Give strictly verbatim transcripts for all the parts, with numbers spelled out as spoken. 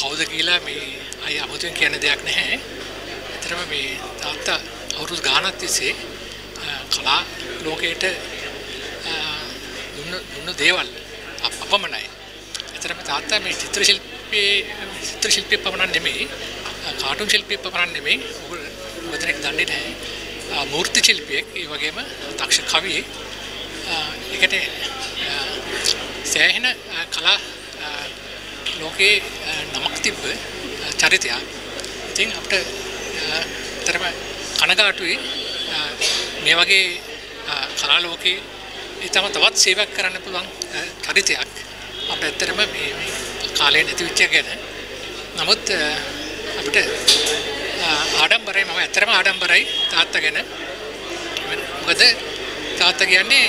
කවුද කියලා මේ අය අමුතුවෙන් කියන දෙයක් නැහැ. ඇත්තටම මේ තාත්තා අවුරුදු ගානක් තිස්සේ කලා ලෝකයට දුන්න දුන්න දේවල් අපමණයි. ඇත්තටම තාත්තා මේ චිත්‍ර ශිල්පී චිත්‍ර ශිල්පී පමණක් නෙමෙයි, කාටුන් ශිල්පී පමණක් නෙමෙයි. ඔබ මෙතනක් දන්නේ නැහැ. මූර්ති ශිල්පියෙක්, ඒ වගේම දක්ෂ කවියෙක්. ඒකට සෑහෙන කලා ලෝකේ නමක් තිබ්බ චරිතයක්. ඉතින් අපිට තරම කනගාටුයි මේ වගේ කලා ලෝකේ ඊටම තවත් සේවයක් කරන්න පුළුවන් චරිතයක් අපිට ඇත්තටම මේ කාලේ නැති වෙච්ච ගැන. නමුත් අපිට ආඩම්බරයි, මම ඇත්තටම ආඩම්බරයි තාත්තා ගැන. මොකද තාත්තා කියන්නේ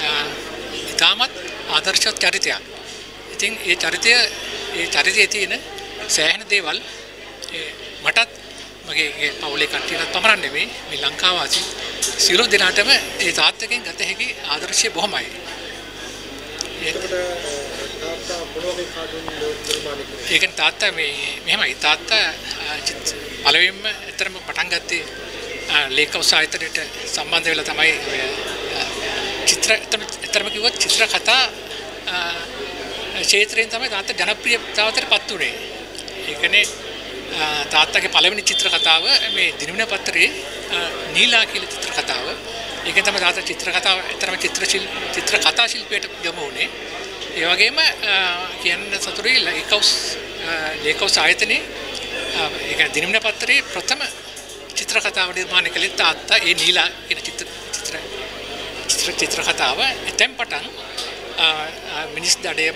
ඉතාමත් ආදර්ශවත් චරිතයක්. ඉතින් ඒ චරිතය ඒ චරිතයේ තියෙන සෑහෙන දේවල් මටත් මගේ පවුලේ කට්ටියටත් පමණක් නෙමෙයි, මේ ලංකාව වාසී සියලු දෙනාටම ඒ තාත්තගෙන් ගත හැකි ආදර්ශය බොහොමයි. ඒකට තාත්තා මොනවගේ කාටුන් නිර්මාණය කළේ? ඒක තාත්තා මේ මෙහෙමයි. තාත්තා පළවෙනිම ඇත්තටම පටන් ගත්තේ ලේඛක සාහිත්‍යයට සම්බන්ධ වෙලා තමයි චිත්‍ර ඇත්තටම කිව්වොත් චිත්‍ර කතා ක්ෂේත්‍රයෙන් තමයි තාත්තා ජනප්‍රියතාවට පත් වුණේ. ඒ කියන්නේ තාත්තගේ පළවෙනි චිත්‍ර කතාව මේ දිනමන පත්‍රයේ නීලා කියලා චිත්‍ර කතාව. ඒකෙන් තමයි තාත්තා චිත්‍ර කතාව ඇත්තටම චිත්‍ර චිත්‍ර කතා ශිල්පයට යොමු වුණේ. ඒ වගේම කියන්න සතුටුයි ලේකවුස් ලේකවුස් ආයතනයේ ඒක දිනමන පත්‍රයේ ප්‍රථම චිත්‍ර කතාව නිර්මාණය කළේ තාත්තා. ඒ නීලා කියන චිත්‍ර චිත්‍ර චිත්‍ර චිත්‍ර කතාව එතෙන් පටන් මිනිස් දඩයම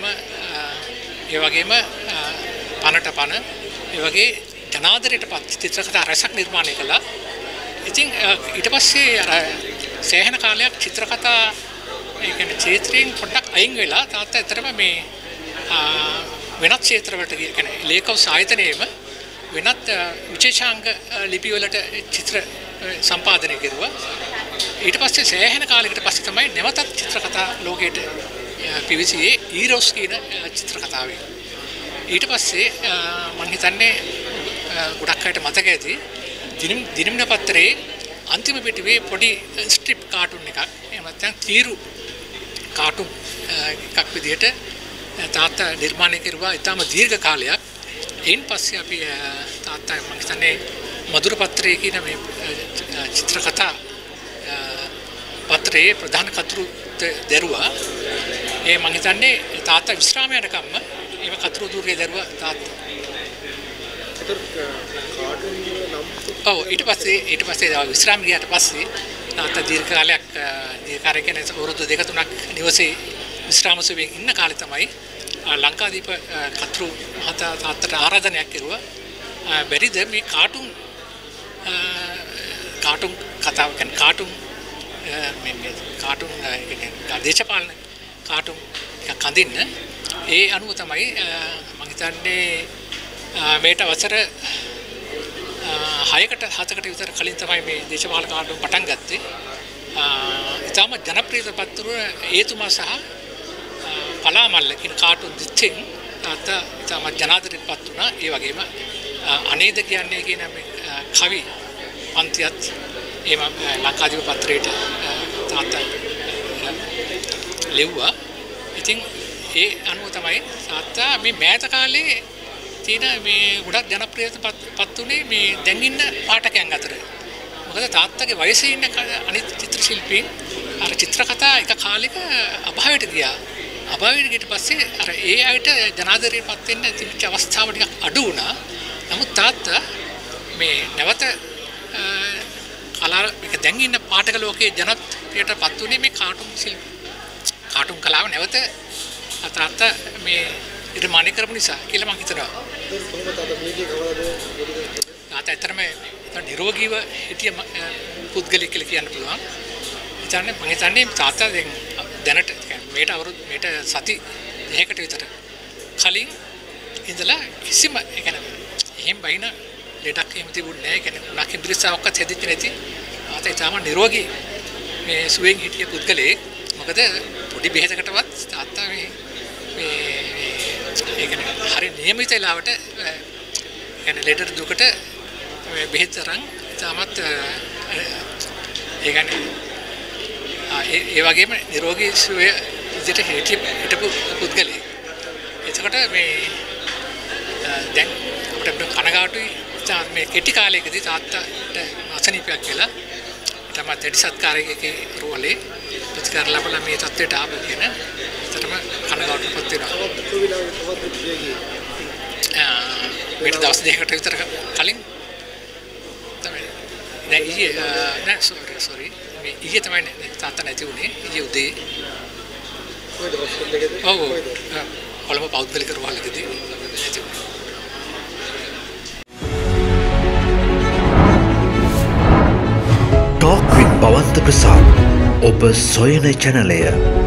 ඒ වගේම පනට පන ඒ වගේ ජනාදරයට පත් චිත්‍ර කතා රසක් නිර්මාණය කළා. ඉතින් ඊට පස්සේ අර සෑහෙන කාලයක් චිත්‍ර කතා ඒ කියන්නේ ක්ෂේත්‍රයෙන් පොඩ්ඩක් අයින් වෙලා තාත්තා ඇත්තටම මේ වෙනත් ක්ෂේත්‍රවලට ගිය කියන්නේ ලේඛක සාහිත්‍යයේම වෙනත් විශේෂාංග ලිපි වලට චිත්‍ර සම්පාදනය කෙරුවා. ඊට පස්සේ සෑහෙන කාලයකට පස්සේ තමයි නැවතත් චිත්‍ර කතා ලෝකයට පිවිසියේ ඊරොස් කියන චිත්‍ර කතාවේ. ඊට පස්සේ මම හිතන්නේ ගොඩක් අයට මතක ඇති දිනමන පත්‍රයේ අන්තිම පිටුවේ පොඩි ස්ට්‍රිප් කාටුන් එකක්, එහෙම නැත්නම් තීරු කාටුන් එකක් විදිහට තාත්තා නිර්මාණය කරුවා. ඊටම දීර්ඝ කාලයක්. එයින් පස්සේ අපි තාත්තා මම හිතන්නේ මధుර පත්‍රයේ කියන මේ චිත්‍ර කතා පත්‍රයේ ප්‍රධාන කතුරු දරුවා. ඒ මම හිතන්නේ තාත්තා විශ්‍රාම යනකම්ම ඒව කතුරු දුරේ දරුවා තාත්තා. කාටුන් නම් ඔව් ඊට පස්සේ ඊට පස්සේ විශ්‍රාම ගියාට පස්සේ තාත්තා දීර්ඝ කාලයක් දීර්ඝ කාලයක් කියන්නේ අවුරුදු දෙක තුනක් නිවසේ විශ්‍රාම සුවයෙන් ඉන්න කාලේ තමයි ලංකාදීප කතුරු මහතා තාත්තට ආරාධනයක් කෙරුවා. බැරිද මේ කාටුන් කාටුන් කතාව කියන්නේ කාටුන් මේ කාටුන් කියන්නේ දේශපාලන කාටුන් එකක් අඳින්න. ඒ අනුව තමයි මම හිතන්නේ මේට වසර හයකට හතකට විතර කලින් තමයි මේ දේශපාලන කාටුන් පටන් ගත්තේ. ඉතාම ජනප්‍රියතාවපත් වුණ ඒතුමා සහ පලාමල්ල කියන කාටුන් දෙකෙන් තාත්තා ඉතාම ජනාදරයටපත් වුණා. ඒ වගේම අනේද කියන්නේ කියන මේ කවි පන්තියත් ඒ ලංකාදීප පත්‍රයට තාත්තා ලිව්වා. ඉතින් ඒ අනුව තමයි තාත්තා මේ මෑත කාලේ තියෙන මේ ගොඩක් ජනප්‍රියතාවපත් උනේ මේ දැන් ඉන්න පාඨකයන් අතර. මොකද තාත්තගේ වයසේ ඉන්න අනිත් චිත්‍ර ශිල්පීන් අර චිත්‍ර කතා එක කාලෙක අභාවයට ගියා. අභාවයට ගියට පස්සේ අර ඒ අයට ජනාදරයටපත් වෙන්න තිබිච්ච අවස්ථාව ටිකක් අඩු වුණා. නමුත් තාත්තා මේ නැවත කලා එක දැන් ඉන්න පාඨක ලෝකයේ ජනප්‍රියතාවපත් උනේ මේ කාටුන් ශිල්ප කාටුන් කලාව නැවත තාත්තා මේ නිර්මාණය කරපු නිසා කියලා මම හිතනවා. තාත්තා ඇත්තටම නිරෝගීව හිටිය පුද්ගලෙක් කියලා කියන්න පුළුවන්. ඉතින් මම හිතන්නේ තාත්තා දැන් දැනට මේට අවුරුදු මේට සති දෙකකට විතර කලින් ඉඳලා කිසිම ඒ කියන්නේ එහෙම බයින ලෙඩක් එහෙම තිබුණේ නැහැ. ඒ කියන්නේ උණක් ඉන්ද්‍රියසාවක්වත් හැදිච්ච නැති තාත්තා ඊටම නිරෝගී මේ සුවෙන් හිටිය පුද්ගලෙක්. මොකද පොඩි බෙහෙතකටවත් තාත්තා මේ මේ ඒ කියන්නේ හරි නියමිත වෙලාවට يعني ලෙඩ දුකට බෙහෙත් තරම් තාමත් ඒ කියන්නේ ඒ වගේම නිරෝගී සුවය විදිහට හිටපු පුද්ගලයෙක්. එතකොට මේ දැන් අපිට කනගාටුයි මේ කෙටි කාලයකදී තාත්තට අසනීපයක් කියලා තමයි දෙඩි සත්කාරයකේ රෝලේ ප්‍රතිකාර ලැබලා මේ තත්ත්වයට ආව කියන එතනම කනගාටුපත් වෙනවා. මේක දවස් දෙකකට විතර කලින් තමයි නෑ ඊයේ නෑ සෝරි සෝරි මේ ඊයේ තමයි තාත්තා නැති වුණේ ඊයේ උදේ කොහෙද හොස්පිටල් එකේද ඔව් කොළඹ පෞද්ගලික රෝහලකදී නැති වුණේ. Talk with Bawantha Prasad ඔබ සොයන channel